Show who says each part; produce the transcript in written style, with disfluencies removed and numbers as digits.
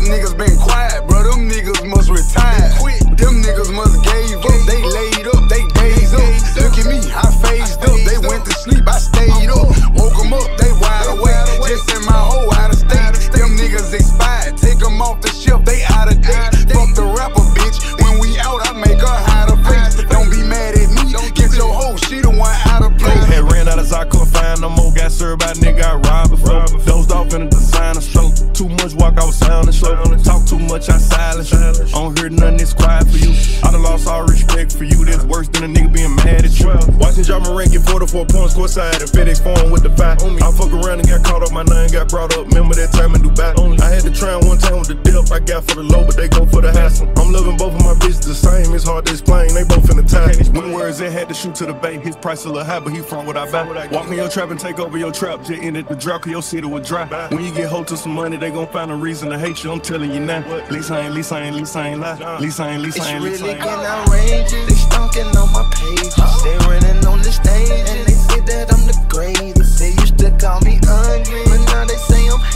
Speaker 1: niggas been quiet, bro. Them niggas must retire. Them niggas must gave up. They laid up, they days up. Look at me, I phased up. They went to sleep, I stayed up. Woke them up, they wide awake. Just in my whole out of state. Them niggas expired. Take them off the shelf, they out of date. Fuck the rapper, bitch. When we out, I make her hide her face. Don't be mad at me. Get your hoe, she the one out of place.
Speaker 2: Had ran out as I couldn't find no more. Got served by a nigga I robbed before. Dozed off in a designer stroke. Too much walk, I was sounding slow. Talk too much, I silence you. I don't hear nothing, it's quiet for you. I done lost all respect for you. That's worse than a nigga being mad at you. Watching Ja Morant get 44 points courtside and FedEx phone with the fight. I fuck around and got caught up, my name got brought up. Remember that time in Dubai? I had to try one time with the dip. I got for the low, but they go for the hassle. I'm loving both of my bitches the same. It's hard to explain. They both in the time. When words they had to shoot to the bay. His price a little high, but he front what I buy. Walk in your trap and take over your trap. Just ended the drought, cause your city was dry. When you get hold to some money, they gon' find a reason to hate you. I'm telling you now. Least I ain't lie. Least I ain't lie.
Speaker 3: It's really getting outrageous. They stalking on my pages. They running on the stage and they say that I'm the greatest. They used to call me ugly, but now they say I'm